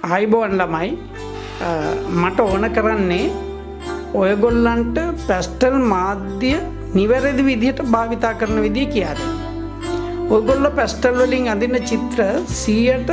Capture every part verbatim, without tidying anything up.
හයිබෝන් ළමයි මට ඕන කරන්නේ ඔයගොල්ලන්ට පැස්ටල් මාධ්‍ය නිවැරදි විදිහට භාවිතා කරන විදිය කියලා දෙන්න. ඔයගොල්ලෝ පැස්ටල් වලින් අඳින චිත්‍ර සියයට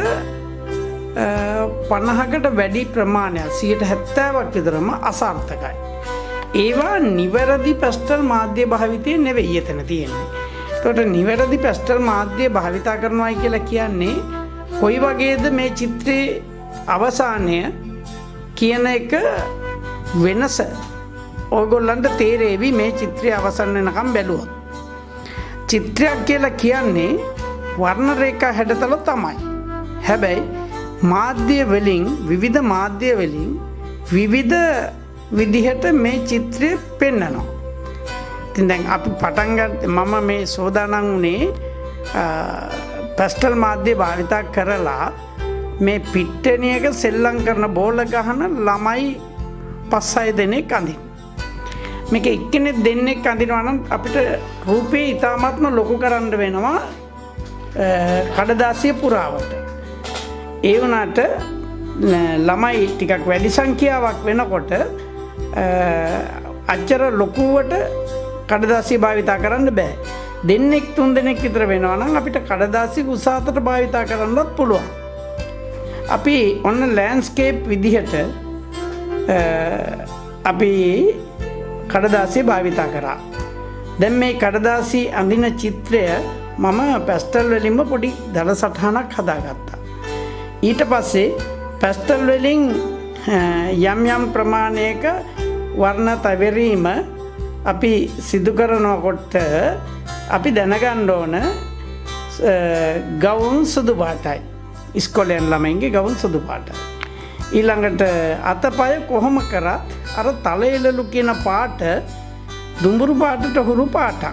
පනහකට වැඩි ප්‍රමාණයක් සියයට හැත්තෑවක් විතරම අසාර්ථකයි. ඒවා නිවැරදි පැස්ටල් මාධ්‍ය භාවිතය නෙවෙයි එතන තියෙන්නේ. ඒකට නිවැරදි පැස්ටල් මාධ්‍ය භාවිතා කරනවායි කියලා කියන්නේ කොයි වගේද මේ චිත්‍රයේ අවසානය කියන එක වෙනස ඔයගොල්ලන්ට තේරෙවි මේ චිත්‍රය අවසන් වෙනකම් බැලුවොත්. චිත්‍රයක් කියලා කියන්නේ වර්ණ රේඛා හැඩතල තමයි. හැබැයි මාධ්‍ය වලින් විවිධ මාධ්‍ය වලින් විවිධ විදිහට මේ චිත්‍රය පෙන්වනවා. ඉතින් දැන් අපි පටන් ගන්න මම මේ සෝදානම් උනේ පැස්ටල් මාධ්‍ය භාවිතා කරලා මේ පිට්ටනියක සෙල්ලම් කරන බෝල ගහන ළමයි පස් හය දෙනෙක් අඳින. මේක එක්කෙනෙක් දෙන්නෙක් අඳිනවා නම් අපිට රූපේ ඉතාමත්ම ලොකු කරන්න වෙනවා කඩදාසිය පුරාවට. ඒ වුණාට ළමයි ටිකක් වැඩි සංඛ්‍යාවක් වෙනකොට අච්චර ලොකුවට කඩදාසිය භාවිතා කරන්න බෑ. දෙන්නෙක් තුන් දෙනෙක් විතර වෙනවා නම් අපිට කඩදාසිය උස අතට භාවිතා කරන්නත් පුළුවන්. අපි ඔන්න ලෑන්ඩ්ස්කේප් විදිහට අපි කඩදාසිය භාවිතා කරා. දැන් මේ කඩදාසි අඳින චිත්‍රය මම පැස්ටල් වලින්ම පොඩි දල සටහනක් හදාගත්තා. ඊට පස්සේ පැස්ටල් වලින් යම් යම් ප්‍රමාණයක වර්ණ තැවරීම අපි සිදු කරනකොට අපි දැනගන්න ඕන ගවුම් සුදු පාටයි. ඉස්කෝලේ ළමයින්ගේ ගවුම් සුදු පාටයි. ඊළඟට අතපය කොහොම කරත් අර තලෙලලු කියන පාට දුඹුරු පාටට හුරු පාටක්.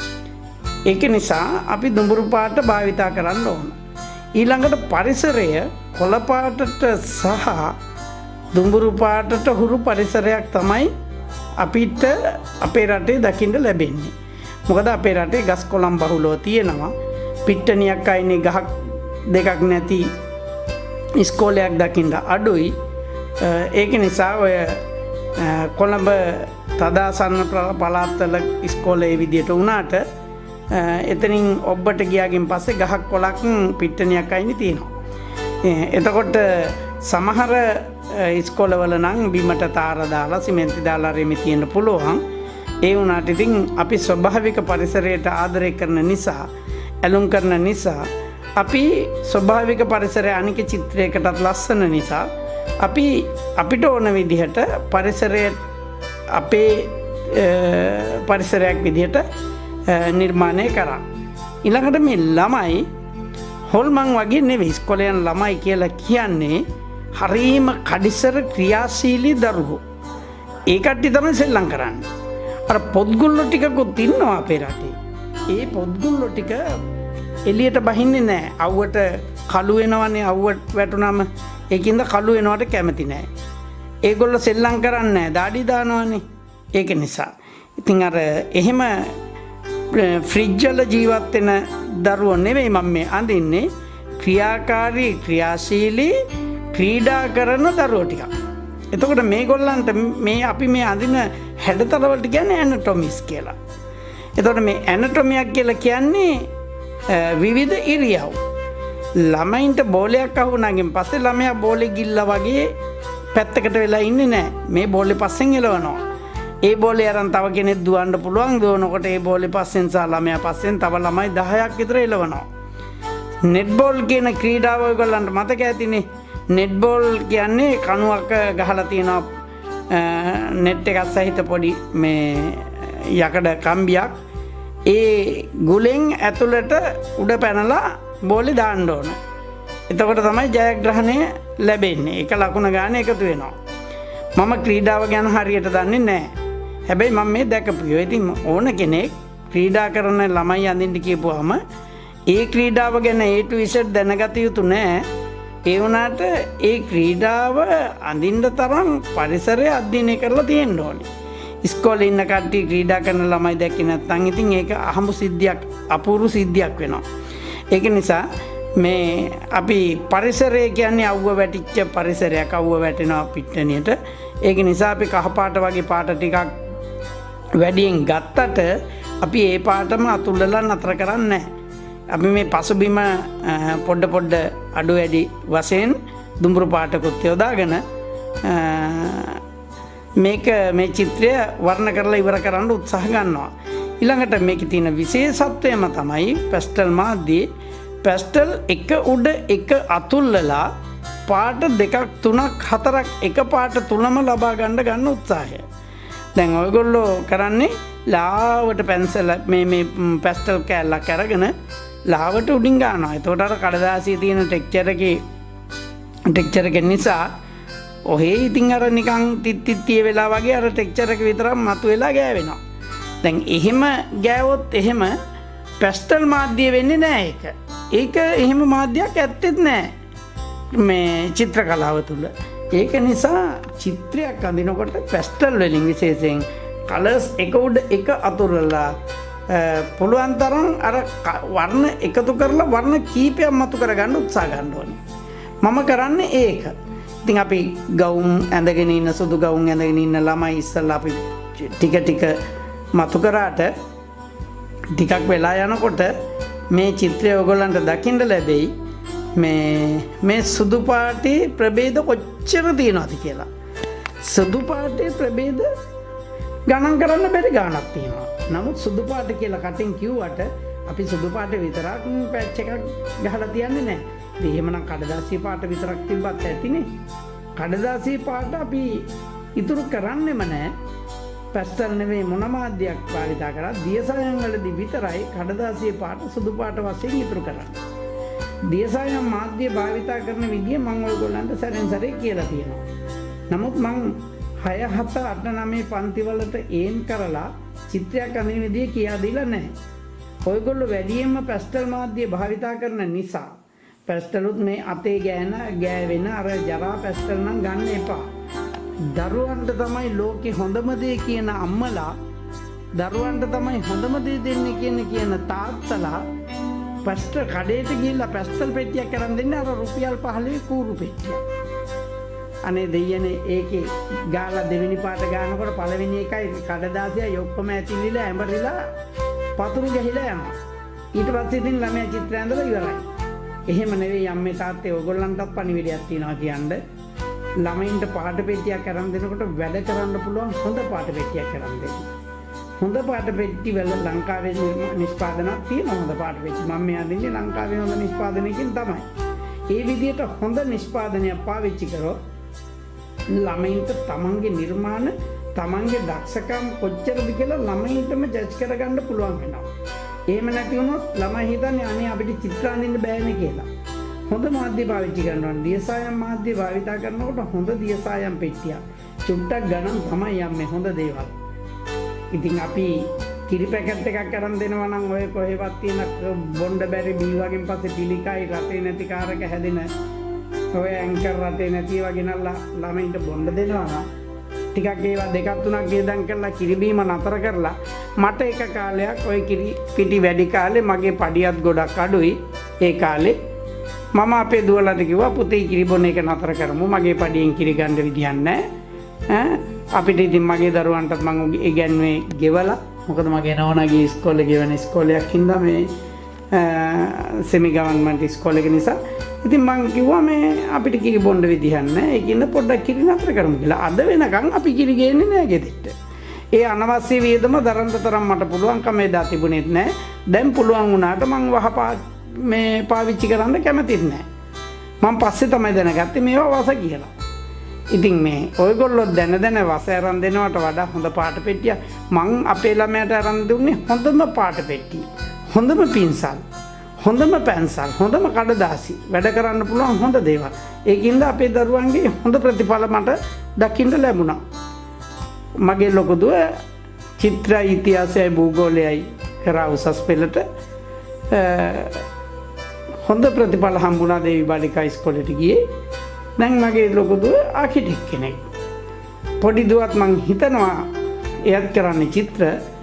ඒක නිසා අපි දුඹුරු පාට භාවිතා කරන්න ඕන. ඊළඟට පරිසරය කොළ පාටට සහ දුඹුරු පාටට හුරු පරිසරයක් තමයි අපිට අපේ රටේ දකින්න ලැබෙන්නේ. මොකද අපේ රටේ ගස් කොළන් බහුලව තියෙනවා. පිට්ටනියක් අයිනේ ගහක් දෙකක් නැති ඉස්කෝලයක් දකින්න අඩුයි. ඒක නිසා ඔය කොළඹ තදාසන්න පළාත්වල ඉස්කෝලේ විදියට වුණාට එතනින් ඔබට ගියාගෙන් පස්සේ ගහක් කොළක් පිට්ටනියක් අයිනේ තියෙනවා. එතකොට සමහර ඉස්කෝලවල නම් බිමට තාර දාලා සිමෙන්ති දාලා රෙමි තියෙන්න පුළුවන්. ඒ වුණාට ඉතින් අපි ස්වභාවික පරිසරයට ආදරය කරන නිසා ඇලුම් කරන නිසා අපි ස්වභාවික පරිසරය අනික චිත්‍රයකටත් ලස්සන නිසා අපි අපිට ඕන විදිහට පරිසරය අපේ පරිසරයක් විදිහට නිර්මාණය කරා. ඊළඟට මේ ළමයි හොල්මන් වගේ නෙවෙයි ඉස්කෝලේ යන ළමයි කියලා කියන්නේ හරීම කඩිසර ක්‍රියාශීලී දරුවෝ. ඒ කට්ටිය තමයි සෙල්ලම් කරන්නේ. අර පොත්ගුල්ලෝ ටිකකුත් ඉන්නවා අපේ රටේ. ඒ පොත්ගුල්ලෝ ටික එළියට බහින්නේ නැහැ. අවුවට කළු වෙනවනේ අවුවට වැටුනම ඒකින්ද කළු වෙනවට කැමති නැහැ. ඒගොල්ලෝ සෙල්ලම් කරන්නේ නැහැ. දාඩි දානවනේ. ඒක නිසා. ඉතින් අර එහෙම ෆ්‍රිජ් වල ජීවත් වෙන දරුවෝ නෙවෙයි මම මේ අඳින්නේ. ක්‍රියාකාරී ක්‍රියාශීලී ක්‍රීඩා කරන දරුවෝ ටික. එතකොට මේගොල්ලන්ට මේ අපි මේ අඳින හැඩතල වලට කියන්නේ ඇනටොමිස් කියලා. එතකොට මේ ඇනටොමියක් කියලා කියන්නේ විවිධ ඉරියව්. ළමයින්ට බෝලයක් අහුණාගෙන් පස්සේ ළමයා බෝලේ ගිල්ලා වගේ පැත්තකට වෙලා ඉන්නේ නැහැ. මේ බෝලේ පස්සෙන් එලවනවා. ඒ බෝලේ අරන් තව කෙනෙක් දුවන්න පුළුවන්. දුවනකොට ඒ බෝලේ පස්සෙන් සහ ළමයා පස්සෙන් තව ළමයි දහයක් විතර එලවනවා. නෙට් බෝල් කියන ක්‍රීඩාව ඔයගොල්ලන්ට මතක ඇතිනේ. නෙට් බෝල් කියන්නේ කණුවක් ගහලා තියෙනවා නෙට් එකක් සහිත පොඩි මේ යකඩ කම්බියක්. ඒ ගුලෙන් ඇතුළට උඩ පැනලා බෝලේ දාන්න ඕන. එතකොට තමයි ජයග්‍රහණය ලැබෙන්නේ. ඒක ලකුණ ගන්න එකතු වෙනවා. මම ක්‍රීඩාව ගැන හරියට දන්නේ නැහැ. හැබැයි මම මේ දැකපුවා. ඉතින් ඕන කෙනෙක් ක්‍රීඩා කරන ළමයි අඳින්න කියපුවාම ඒ ක්‍රීඩාව ගැන A to Z දැනගත යුතු නැහැ. ඒ වුණාට ඒ ක්‍රීඩාව අඳින්න තරම් පරිසරය අධ්‍යයනය කරලා තියෙන්න ඕනේ. ඉස්කෝලේ ඉන්න කට්ටිය ක්‍රීඩා කරන ළමයි දැක්කේ නැත්නම් ඉතින් ඒක අහඹු සිද්ධියක් අපූර්ව සිද්ධියක් වෙනවා. ඒක නිසා මේ අපි පරිසරය කියන්නේ අවුව වැටිච්ච පරිසරයක් අවුව වැටෙනවා පිට්ටනියට. ඒක නිසා අපි කහ පාට වගේ පාට ටිකක් වැඩියෙන් ගත්තට අපි ඒ පාටම අතුල්ලලා නතර කරන්නේ නැහැ. අපි මේ පසුබිම පොඩ පොඩ අඩු වැඩි වශයෙන් දුඹුරු පාටකුත් යොදාගෙන මේක මේ චිත්‍රය වර්ණ කරලා ඉවර කරන්න උත්සාහ ගන්නවා. ඊළඟට මේකේ තියෙන විශේෂත්වයම තමයි පැස්ටල් මාධ්‍යයේ පැස්ටල් එක උඩ එක අතුල්ලලා පාට දෙකක් තුනක් හතරක් එක පාට තුනම ලබා ගන්න ගන්න උත්සාහය. දැන් ඔයගොල්ලෝ කරන්නේ ලාවට පැන්සල් මේ මේ පැස්ටල් කෑල්ලක් අරගෙන ලාවට උඩින් ගන්නවා. එතකොට අර කඩදාසියේ තියෙන ටෙක්ස්චර් එකේ ටෙක්ස්චර් එක නිසා ඔහේ ඉතින් අර නිකන් තිත් තිත් තිය වෙලා වගේ අර ටෙක්ස්චර් එක විතරක් මතුවෙලා ගෑවෙනවා. දැන් එහෙම ගෑවොත් එහෙම පැස්ටල් මාධ්‍ය වෙන්නේ නැහැ ඒක. ඒක එහෙම මාධ්‍යයක් ඇත්තෙත් නැහැ මේ චිත්‍ර කලාව තුළ. ඒක නිසා චිත්‍රයක් අඳිනකොට පැස්ටල් වලින් විශේෂයෙන් කලර්ස් එක උඩ එක අතුරලා පුළුවන් තරම් අර වර්ණ එකතු කරලා වර්ණ කීපයක් මතු කරගන්න උත්සාහ ගන්න ඕනේ. මම කරන්නේ ඒක. ඉතින් අපි ගවුම් ඇඳගෙන ඉන්න සුදු ගවුම් ඇඳගෙන ඉන්න ළමයි ඉස්සල්ලා අපි ටික ටික මතු කරාට ටිකක් වෙලා යනකොට මේ චිත්‍රය ඔයගොල්ලන්ට දකින්න ලැබෙයි මේ මේ සුදු පාටේ ප්‍රභේද කොච්චර තියෙනවද කියලා. සුදු පාටේ ප්‍රභේද ගණන් කරන්න බැරි ගාණක් තියෙනවා. නමුත් සුදු පාට කියලා කටින් කිව්වට අපි සුදු පාට විතරක් පැච් එකක් ගහලා තියන්නේ නැහැ. ඉතින් එහෙමනම් කඩදාසිය පාට විතරක් තිබ්බත් ඇතිනේ. කඩදාසිය පාට අපි ඉතුරු කරන්නෙම නැහැ. පැස්ටල් නෙවෙයි මොන මාධ්‍යයක් භාවිතා කරා දියසායම් වලදී විතරයි කඩදාසියේ පාට සුදු පාට වශයෙන් ඉතුරු කරන්නේ. දියසායම් මාධ්‍ය භාවිතා කරන විදිය මම ඔයගොල්ලන්ට සැරෙන් සැරේ කියලා තියෙනවා. නමුත් මම හය හත අට නවය පන්ති වලට ඒම් කරලා චිත්‍රයක් අඳින විදිය කියා දීලා නැහැ. ඔයගොල්ලෝ වැඩියෙන්ම පැස්ටල් මාධ්‍ය භාවිතා කරන නිසා පැස්ටලුත් මේ අතේ ගෑන ගෑවෙන අර ජරා පැස්ටල් නම් ගන්න එපා. දරුවන්ට තමයි ලෝකේ හොඳම දේ කියන අම්මලා දරුවන්ට තමයි හොඳම දේ දෙන්නේ කියන කියන තාත්තලා පැස්ටල් කඩේට ගිහිල්ලා පැස්ටල් පෙට්ටියක් අරන් දෙන්නේ අර රුපියල් පහළොව කූරු පෙට්ටියක්. අනේ දෙයනේ ඒකේ ගාලා දෙවෙනි පාට ගන්නකොට පළවෙනි එකයි කඩදාසියයි ඔක්කොම ඇතිලිලා ඇඹරිලා පතුරු ගහිලා යනවා. ඊට පස්සේ ඉතින් ළමයා චිත්‍රය ඇඳලා ඉවරයි. එහෙම නෙවෙයි අම්මේ තාත්තේ ඔයගොල්ලන්ටත් පණිවිඩයක් තියෙනවා කියන්නේ. ළමයින්ට පාට පෙට්ටියක් අරන් දෙනකොට වැඩ කරන්න පුළුවන් හොඳ පාට පෙට්ටියක් අරන් දෙන්න. හොඳ පාට පෙට්ටි වල ලංකාවේ නිෂ්පාදනයක් තියෙනවා. හොඳ පාට පෙට්ටි මම මේ අදින්නේ ලංකාවේ හොඳ නිෂ්පාදනයකින් තමයි. ඒ විදිහට හොඳ නිෂ්පාදනයක් පාවිච්චි කරොත් ළමයින්ට තමන්ගේ නිර්මාණ තමන්ගේ දක්ෂකම් කොච්චරද කියලා ළමයින්ටම ජජ් කරගන්න පුළුවන් වෙනවා. එහෙම නැති වුණොත් ළමයි හිතන්නේ අනේ අපිට චිත්‍ර අඳින්න බෑනේ කියලා. හොඳ මාධ්‍ය පාවිච්චි කරනවා. දියසායම් මාධ්‍ය භාවිතා කරනකොට හොඳ දියසායම් පෙට්ටියක් චුට්ටක් ගණන් තමයි යන්නේ හොඳ දේවල්. ඉතින් අපි කිරි පැකට් එකක් අරන් දෙනවා නම් ඔය කොහෙවත් තියෙන බොණ්ඩ බැරි බී වගේ පස්සේ පිළිකයි රටේ නැති කාරක හැදෙන ඔය ඇන්කර් රටේ නැති වගේ නල්ලා ළමයින්ට බොණ්ඩ දෙනවා නම් ටිකක් ඒවා දෙකක් තුනක් ගේදම් කරලා කිරි බීම නතර කරලා මට එක කාලයක් ඔය කිරි පිටි වැඩි කාලේ මගේ පඩියත් ගොඩක් අඩුයි ඒ කාලේ මම අපේ දුවලට කිව්වා පුතේ කිරි බොන එක නතර කරමු මගේ පඩියෙන් කිරි ගන්න විදියක් නැහැ ඈ අපිට ඉතින් මගේ දරුවන්ටත් මම ඉගැන්වුවේ ගෙවලා මොකද මගේ නෝනාගේ ඉස්කෝලේ ගෙවන ඉස්කෝලයක් හින්දා මේ සෙමි ගවර්න්මන්ට් ඉස්කෝලේ එක නිසා ඉතින් මම කිව්වා මේ අපිට කිරි බොන්න විදියක් නැහැ ඒකින්ද පොඩ්ඩක් කිරි නතර කරමු කියලා අද වෙනකන් අපි කිරි ගේන්නේ නැහැ ගෙදරට ඒ අනවශ්‍ය වේදම දරන්න තරම් මට පුළුවන්කම එදා තිබුණෙත් නැහැ දැන් පුළුවන් වුණාට මම වහපා මේ පාවිච්චි කරන්න කැමතිත් නැහැ. මම පස්සේ තමයි දැනගත්තේ මේවා වස කියලා. ඉතින් මේ ඔයගොල්ලෝ දැන දැන වස අරන් දෙනවට වඩා හොඳ පාට පෙට්ටිය මං අපේ ළමයට අරන් දුන්නේ හොඳම පාට පෙට්ටිය. හොඳම පින්සල්, හොඳම පැන්සල්, හොඳම කඩදාසි වැඩ කරන්න පුළුවන් හොඳ දේවල්. ඒකින්ද අපේ දරුවන්ගේ හොඳ ප්‍රතිඵල මට දකින්න ලැබුණා. මගේ ලොකු දුව චිත්‍ර ඉතිහාසයයි භූගෝලයයි කරා උසස් පෙළට හොඳ ප්‍රතිඵල හම්බුණා දේවි බාලිකා ඉස්කෝලේට ගියේ. දැන් මගේ ලොකු දුව ආකිටෙක් කෙනෙක්. පොඩි දුවත් මං හිතනවා එයත් කරන්නේ චිත්‍ර.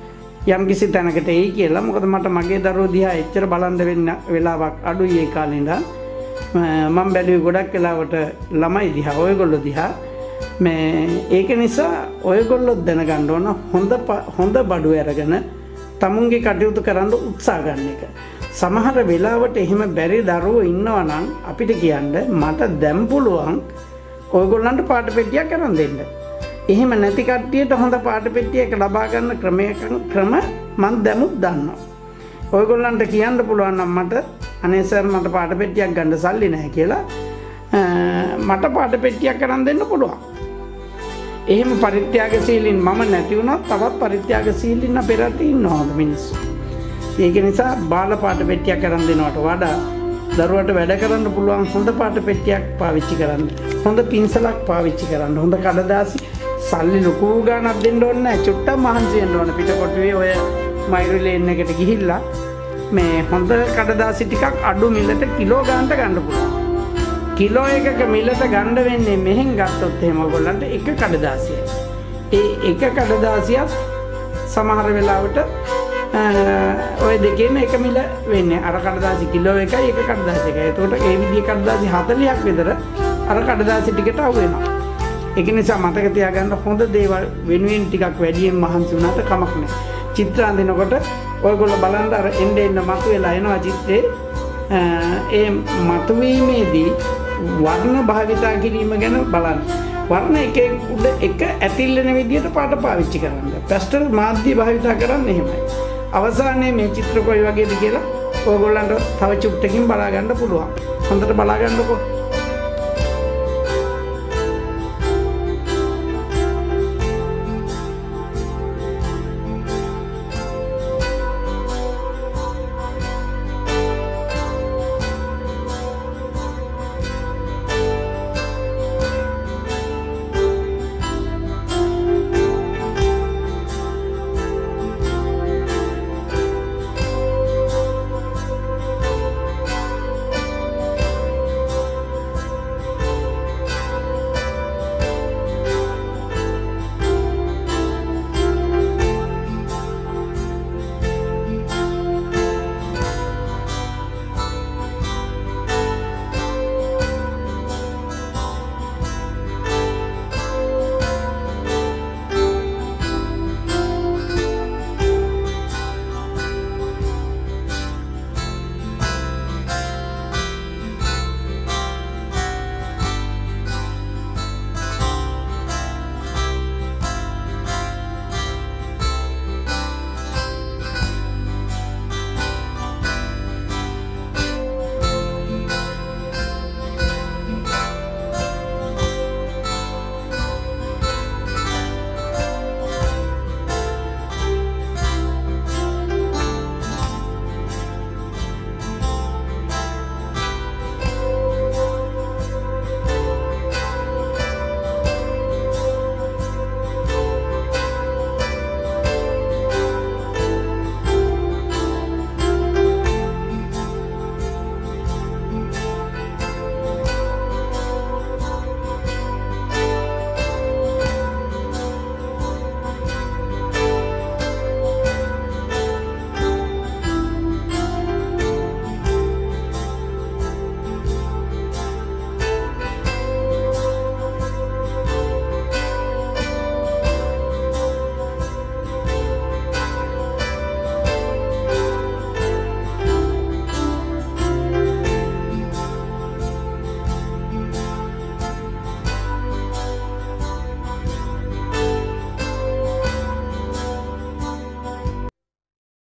යම් කිසි තැනකට එයි කියලා. මොකද මට මගේ දරුවෝ දිහා එච්චර බලන්න වෙන්න වෙලාවක් අඩුයි ඒ කාලේ ඉඳන්. මම බැලුවේ ගොඩක් වෙලාවට ළමයි දිහා, ඔයගොල්ලෝ දිහා. මේ ඒක නිසා ඔයගොල්ලෝ දැනගන්න ඕන හොඳ හොඳ බඩු අරගෙන තමුන්ගේ කටයුතු කරන්න උත්සාහ ගන්න එක. සමහර වෙලාවට එහෙම බැරි දරුවෝ ඉන්නවා නම් අපිට කියන්න මට දැන් පුළුවන් ඔයගොල්ලන්ට පාට පෙට්ටියක් අරන් දෙන්න. එහෙම නැති කට්ටියට හොඳ පාට පෙට්ටියක් ලබා ගන්න ක්‍රමයක ක්‍රම මම දැමුත් දන්නවා. ඔයගොල්ලන්ට කියන්න පුළුවන් නම් මට අනේ සර් මට පාට පෙට්ටියක් ගන්න සල්ලි නැහැ කියලා මට පාට පෙට්ටියක් අරන් දෙන්න පුළුවන්. එහෙම පරිත්‍යාගශීලීන් මම නැති වුණා තවත් පරිත්‍යාගශීලීන් අපේ රටේ ඉන්නවා මිනිස්සු. ඒක නිසා බාල පාට පෙට්ටියක් අරන් දෙනවට වඩා දරුවට වැඩ කරන්න පුළුවන් හොඳ පාට පෙට්ටියක් පාවිච්චි කරන්න. හොඳ පින්සලක් පාවිච්චි කරන්න. හොඳ කඩදාසි සල්ලි ලොකු ගාණක් දෙන්න ඕනේ නැහැ. චුට්ටක් මහන්සි වෙන්න ඕනේ. පිටකොටුවේ ඔය මයිරු ලේන් එකට ගිහිල්ලා මේ හොඳ කඩදාසි ටිකක් අඩු මිලට කිලෝ ගානට ගන්න පුළුවන්. කිලෝ එකක මිලට ගන්න වෙන්නේ මෙහෙන් ගත්තොත් එහෙම ඔයගොල්ලන්ට එක කඩදාසියයි. ඒ එක කඩදාසියක් සමහර වෙලාවට ඔය දෙකේම එක මිල වෙන්නේ. අර කඩදාසි කිලෝ එකයි එක කඩදාසි එකයි. එතකොට ඒ විදිහේ කඩදාසි හතළියක් විතර අර කඩදාසි ටිකට අවු වෙනවා. ඒක නිසා මතක තියාගන්න හොඳ දේවල් වෙනුවෙන් ටිකක් වැඩියෙන් මහන්සි වුණාට කමක් නැහැ. චිත්‍ර අඳිනකොට ඔයගොල්ලෝ බලන්න අර එන්න එන්න මතුවෙලා එනවා චිත්‍රේ. ඒ මතුවීමේදී වර්ණ භාවිතා කිරීම ගැන බලන්න. වර්ණ එක උඩ එක ඇතිල්ලෙන විදිහට පාට පාවිච්චි කරන්න. පැස්ටල් මාධ්‍ය භාවිතා කරන්න එහෙමයි. අවසානයේ මේ චිත්‍ර කොයි වගේද කියලා ඔයගොල්ලන්ට තව චුට්ටකින් බලා ගන්න පුළුවන්. හොඳට බලා ගන්නකො.